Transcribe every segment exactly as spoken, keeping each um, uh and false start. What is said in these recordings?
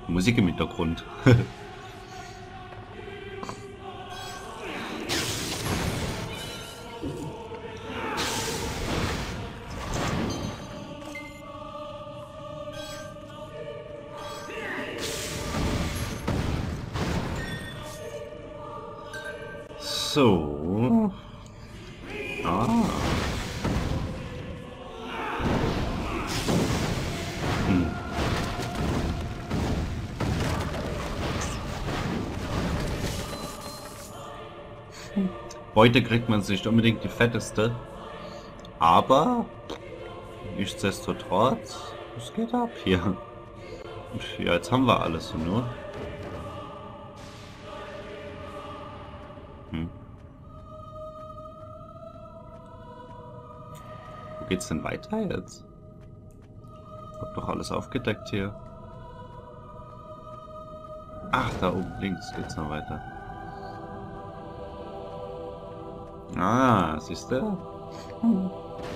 Musik im Hintergrund. So. Ah. Hm. Heute kriegt man nicht unbedingt die fetteste, aber nichtsdestotrotz, es geht ab hier. Und ja, jetzt haben wir alles nur. Hm. Wo geht's denn weiter jetzt? Ich hab doch alles aufgedeckt hier. Ach, da oben links geht's noch weiter. Ah, siehst du? Hm.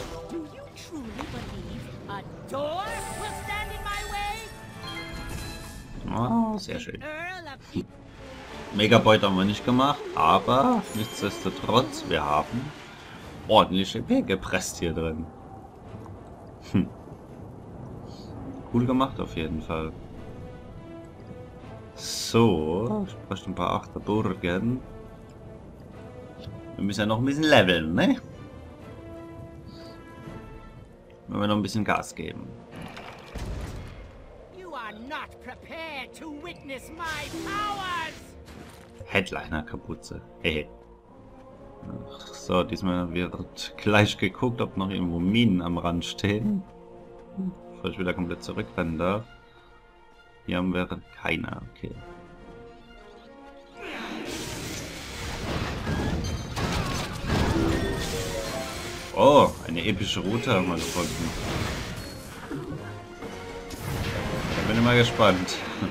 Ah, sehr schön. Megabeut haben wir nicht gemacht, aber nichtsdestotrotz, wir haben ordentliche P gepresst hier drin. Hm. Cool gemacht auf jeden Fall. So, ich bräuchte ein paar Achterburgen. Wir müssen ja noch ein bisschen leveln, ne? Wenn wir noch ein bisschen Gas geben. Headliner-Kapuze. Hehe. So, diesmal wird gleich geguckt, ob noch irgendwo Minen am Rand stehen. Bevor ich wieder komplett zurückrennen darf. Hier haben wir keiner. Okay. Oh, eine epische Route haben wir gefunden. Da bin ich mal gespannt.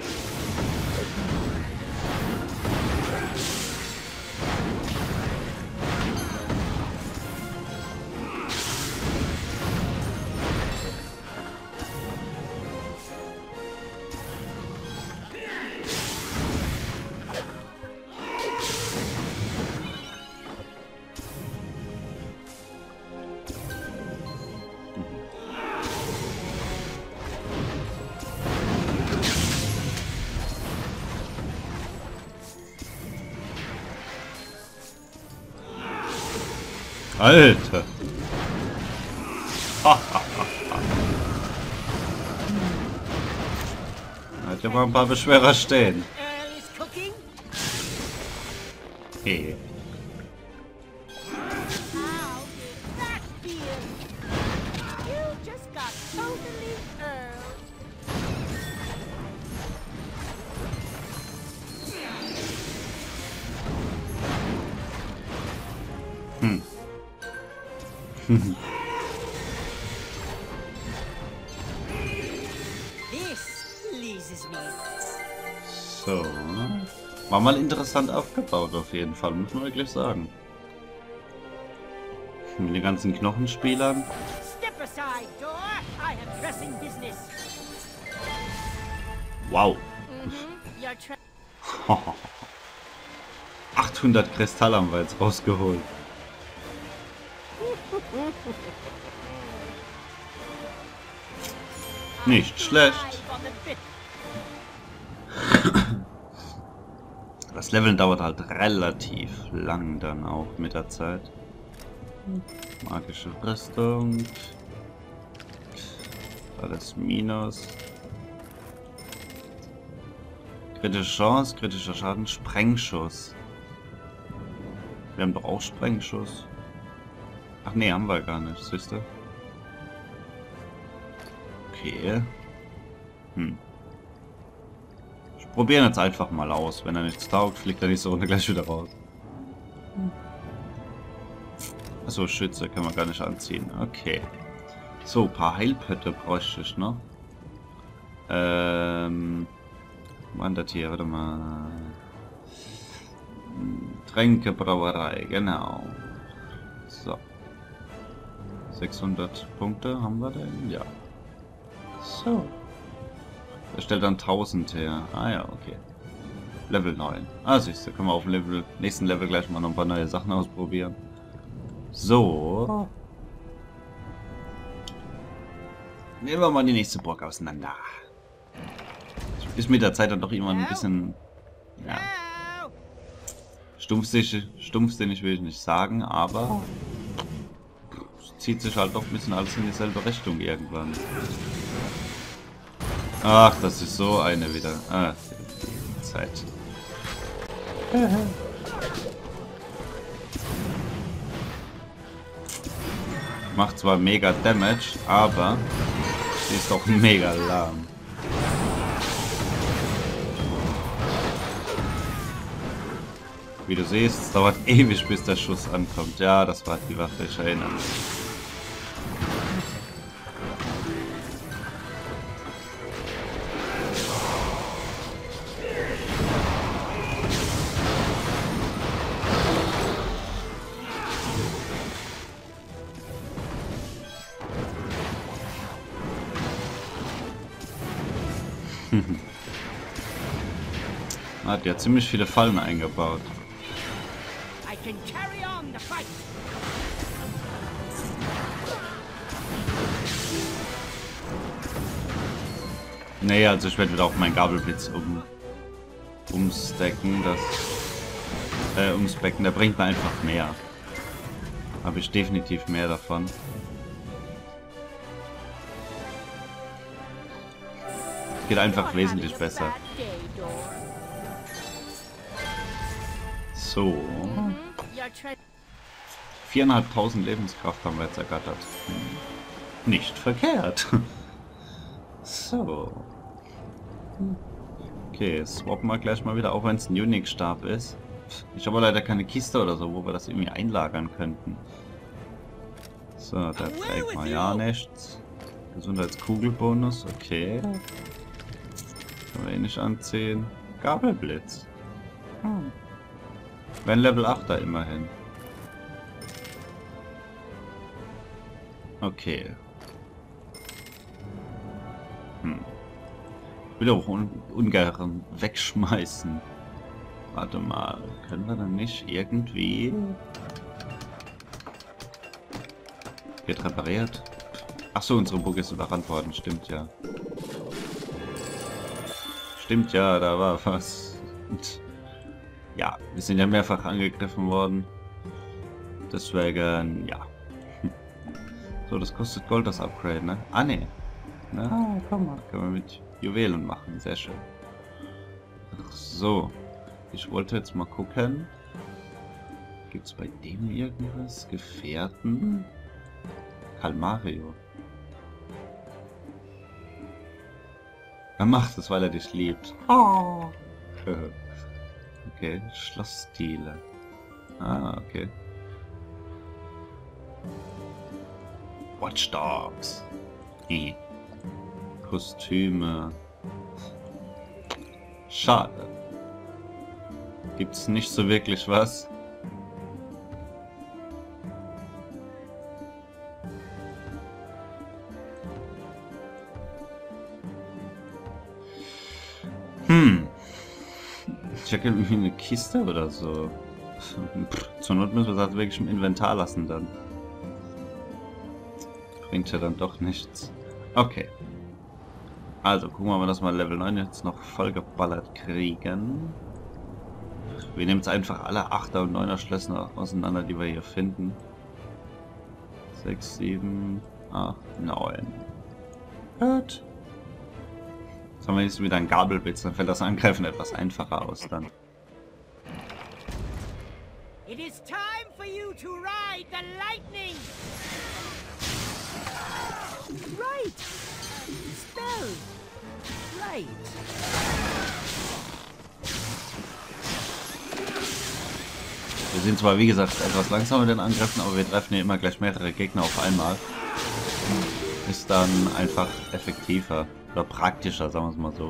Alter! Hat ja mal ein paar Beschwerer stehen. Hey. Hm. So. War mal interessant aufgebaut auf jeden Fall, muss man wirklich sagen. Mit den ganzen Knochenspielern. Wow. achthundert Kristall haben wir jetzt rausgeholt. Nicht schlecht. Das Leveln dauert halt relativ lang dann auch mit der Zeit. Magische Rüstung. Alles Minus. Kritische Chance, kritischer Schaden, Sprengschuss. Wir haben doch auch Sprengschuss. Ach nee, haben wir gar nicht, siehst du? Okay. Hm. Ich probiere jetzt einfach mal aus. Wenn er nichts taugt, fliegt er nächste Runde gleich wieder raus. Achso, Schütze können wir gar nicht anziehen. Okay. So, ein paar Heilpötte bräuchte ich noch. Ähm... Wandert hier, warte mal. Tränkebrauerei, genau. So. sechshundert Punkte haben wir denn? Ja. So. Er stellt dann tausend her. Ah ja, okay. Level neun. Ah, siehst du, können wir auf dem Level, nächsten Level gleich mal noch ein paar neue Sachen ausprobieren. So. Nehmen wir mal die nächste Burg auseinander. Ist mit der Zeit dann doch immer ein bisschen... Ja. Stumpfsinnig, stumpfsinnig will ich nicht sagen, aber... Es zieht sich halt doch ein bisschen alles in dieselbe Richtung irgendwann. Ach, das ist so eine wieder. Ah, Zeit. Macht zwar mega Damage, aber sie ist doch mega lahm. Wie du siehst, es dauert ewig, bis der Schuss ankommt. Ja, das war die Waffe, ich erinnere mich. Hat ja ziemlich viele Fallen eingebaut. Nee, also ich werde wieder auf meinen Gabelblitz um umstacken, das äh, umspecken, der bringt mir einfach mehr. Habe ich definitiv mehr davon. Geht einfach wesentlich besser. So. viertausendfünfhundert Lebenskraft haben wir jetzt ergattert. Hm. Nicht verkehrt. So. Okay, swappen wir gleich mal wieder, auch wenn es ein Unix-Stab ist. Ich habe leider keine Kiste oder so, wo wir das irgendwie einlagern könnten. So, da trägt man ja nichts. Gesundheitskugelbonus, okay. Können wir eh nicht anziehen. Gabelblitz. Hm. Wenn Level acht da immerhin. Okay. Hm. Ich will auch un ungern wegschmeißen. Warte mal, können wir dann nicht irgendwie... Wird repariert? Achso, unsere Burg ist überrannt worden, stimmt ja. Stimmt ja, da war was. Und ja, wir sind ja mehrfach angegriffen worden. Deswegen, ja. So, das kostet Gold, das Upgrade, ne? Ah, ne. Ah, komm mal. Können wir mit Juwelen machen, sehr schön. Ach so. Ich wollte jetzt mal gucken. Gibt es bei dem irgendwas? Gefährten? Calmario. Er macht es, weil er dich liebt. Oh. Okay, Schlossstile. Ah, okay. Watch Dogs. Hm. Kostüme. Schade. Gibt's nicht so wirklich was. Hm. Ich hätte irgendwie eine Kiste oder so. Pff, zur Not müssen wir das wirklich im Inventar lassen dann. Bringt ja dann doch nichts. Okay. Also gucken wir mal, dass wir Level neun jetzt noch vollgeballert kriegen. Wir nehmen jetzt einfach alle achter und neuner Schlösser auseinander, die wir hier finden. sechs, sieben, acht, neun. Gut. Jetzt haben wir jetzt wieder einen Gabelblitz, dann fällt das Angreifen etwas einfacher aus dann. It is time for you to ride the lightning. Right. Spell. Right. Wir sind zwar wie gesagt etwas langsamer in den Angriffen, aber wir treffen ja immer gleich mehrere Gegner auf einmal. Ist dann einfach effektiver oder praktischer, sagen wir es mal so.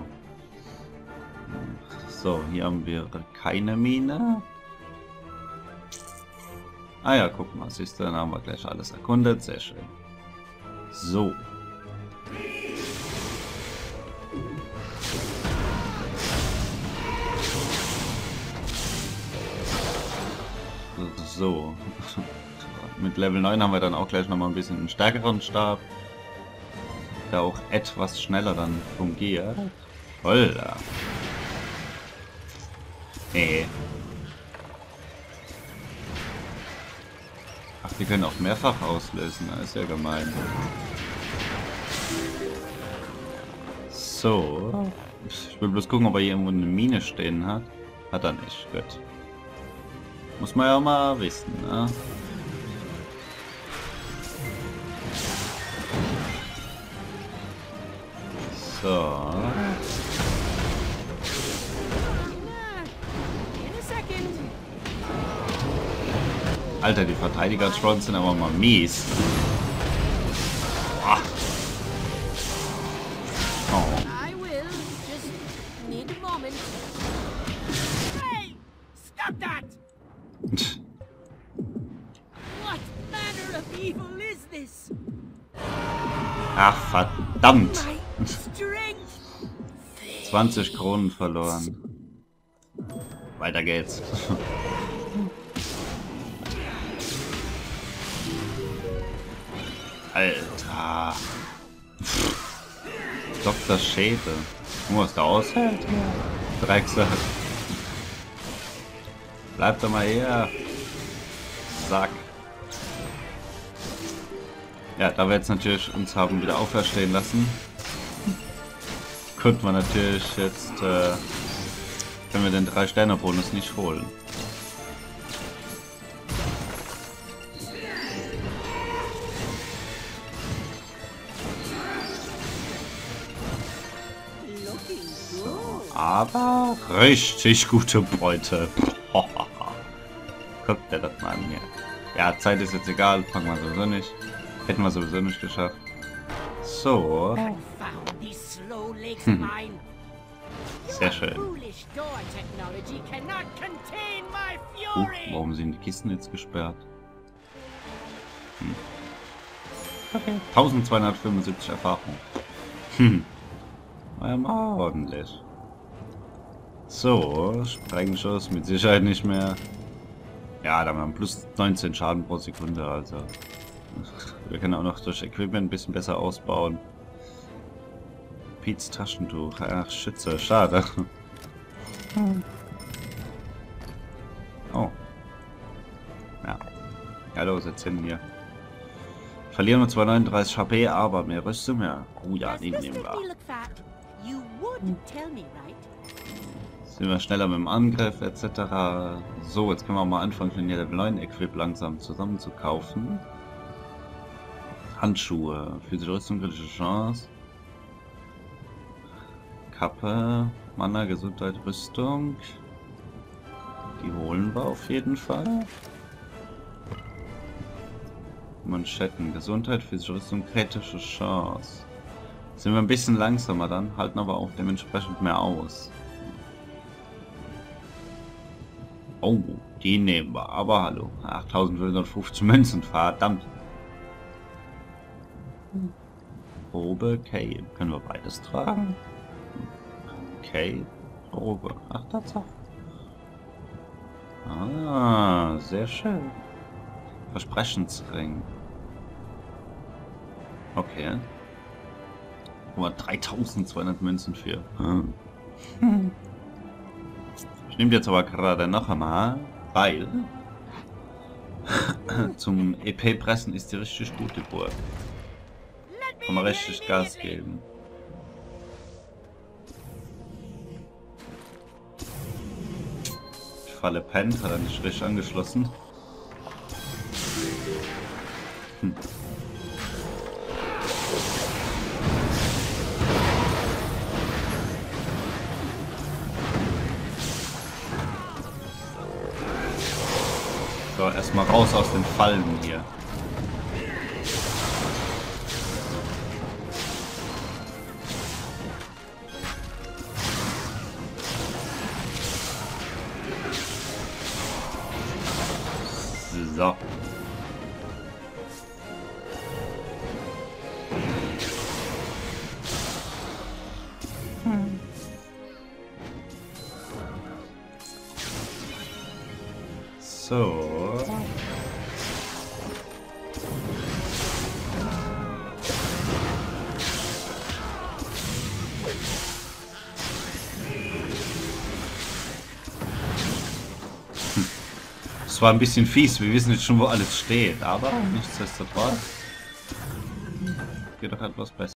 So, hier haben wir keine Mine. Ah ja, guck mal, siehst du, dann haben wir gleich alles erkundet, sehr schön. So. So. Mit Level neun haben wir dann auch gleich nochmal ein bisschen einen stärkeren Stab. Der auch etwas schneller dann fungiert. Holla. Nee. Ach, die können auch mehrfach auslösen. Das ist ja gemein. So. Ich will bloß gucken, ob er hier irgendwo eine Mine stehen hat. Hat er nicht. Gut. Muss man ja auch mal wissen, ne? So. Alter, die Verteidiger-Trolls sind aber mal mies. Ah. Oh. I will. Just need a moment. Hey! Stop that! What manner of evil is this? Ach, verdammt. My strength! zwanzig Kronen verloren. Weiter geht's. Alter. Doktor Schäde. Nur was da aushält. Drecksack. Bleib doch mal hier. Sack. Ja, da wir jetzt natürlich uns haben wieder auferstehen lassen, konnten wir natürlich jetzt, äh, können wir den drei Sterne Bonus nicht holen. Aber richtig gute Beute. Guckt dir das mal an hier. Ja, Zeit ist jetzt egal, fangen wir sowieso nicht. Hätten wir sowieso nicht geschafft. So. Hm. Sehr schön. Uh, warum sind die Kisten jetzt gesperrt? Hm. Okay. eintausendzweihundertfünfundsiebzig Erfahrung. Hm. War mal ordentlich. So, Sprengschuss mit Sicherheit nicht mehr. Ja, da haben wir plus neunzehn Schaden pro Sekunde, also. Wir können auch noch durch Equipment ein bisschen besser ausbauen. Pete's Taschentuch. Ach, Schütze, schade. Oh. Ja. Ja, los, jetzt hin hier. Verlieren wir zwar neununddreißig H P, aber mehr Rüstung mehr. Oh ja, die nehmen wir. Sind wir schneller mit dem Angriff et cetera. So, jetzt können wir mal anfangen, den Level neun Equip langsam zusammen zu kaufen. Handschuhe, physische Rüstung, kritische Chance. Kappe, Mana, Gesundheit, Rüstung. Die holen wir auf jeden Fall. Manschetten, Gesundheit, physische Rüstung, kritische Chance. Sind wir ein bisschen langsamer dann, halten aber auch dementsprechend mehr aus. Oh, die nehmen wir, aber hallo. achttausendfünfhundertfünfzig Münzen, verdammt. Probe, okay. Können wir beides tragen? Okay, Probe. Ach, Tatsache. Ah, sehr schön. Versprechensring. Okay. Aber dreitausendzweihundert Münzen für. Hm. Ich nehme jetzt aber gerade noch einmal, weil zum E P-Pressen ist die richtig gute Burg. Kann man richtig Gas geben. Ich falle pennt, hat er nicht richtig angeschlossen. Hm. So, erstmal raus aus den Fallen hier. So. Hm. So. Es war ein bisschen fies, wir wissen jetzt schon, wo alles steht, aber nichtsdestotrotz geht doch etwas besser.